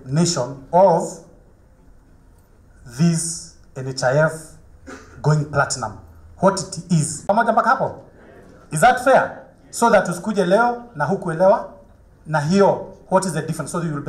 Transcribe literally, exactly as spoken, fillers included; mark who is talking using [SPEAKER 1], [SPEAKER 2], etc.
[SPEAKER 1] nation of this N H I F going platinum, what it is. Pamoja mpaka hapo? Is that fair? So that usikuje leo na hukuelewa na hiyo, what is the difference, so that you will